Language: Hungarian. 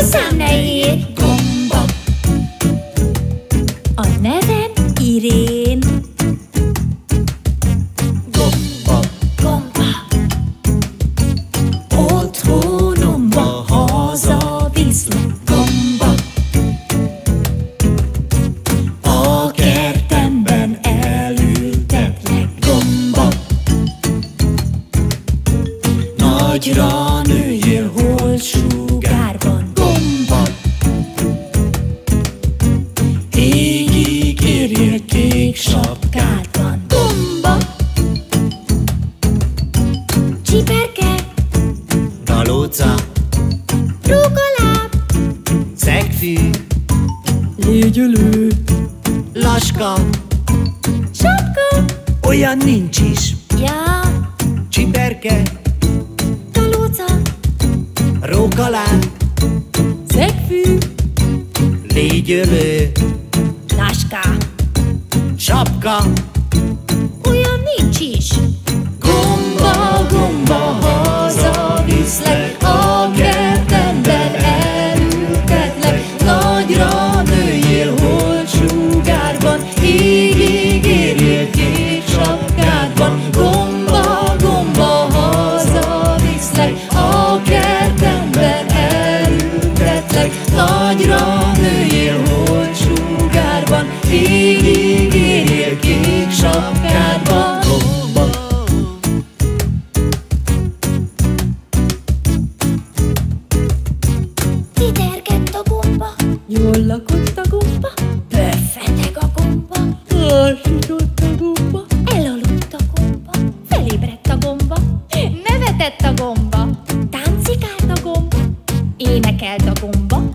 Hozzám ne érj, gomba. A nevem Irén. Gomba, Gomba. Otthonomba hazaviszlek, gomba. A kertemben elültetlek, gomba. Nagyra nőjél holtsugárban, gomba. Égig érjél kék sapkádban, gomba. Csiperke, galóca, rókaláb, szegfű, légyölő, laska, sapka, olyan nincs is. ja, Csiperke, talóca, rókaláb, szegfű, légyölő, laska, sapka, olyan nincs is. Gomba, gomba, hazaviszlek, a kertemben elültetlek. Nagyra nőjél holtsugárban, égig érjél kék sapkádban. Gomba, gomba, hazaviszlek, a kertemben elültetlek. Nagyra nőjél holtsugárban, égig érjél kék sapkádban. gomba. Kitergett a gomba, jól lakott a gomba, pörfeteg a gomba, lassított a gomba, elaludt a gomba, felébredt a gomba, nevetett a gomba, táncikált a gomba, énekelt a gomba,